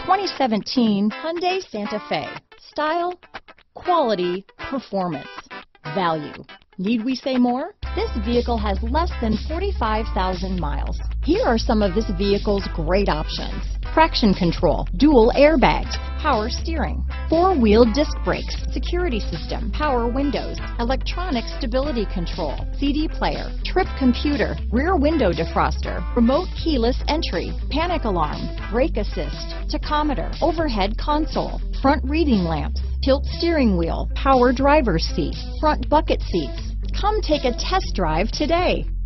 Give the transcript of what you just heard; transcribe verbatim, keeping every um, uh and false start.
twenty seventeen Hyundai Santa Fe. Style, quality, performance, value. Need we say more? This vehicle has less than forty-five thousand miles. Here are some of this vehicle's great options: traction control, dual airbags, power steering, four-wheel disc brakes, security system, power windows, electronic stability control, C D player, trip computer, rear window defroster, remote keyless entry, panic alarm, brake assist, tachometer, overhead console, front reading lamps, tilt steering wheel, power driver's seat, front bucket seats. Come take a test drive today.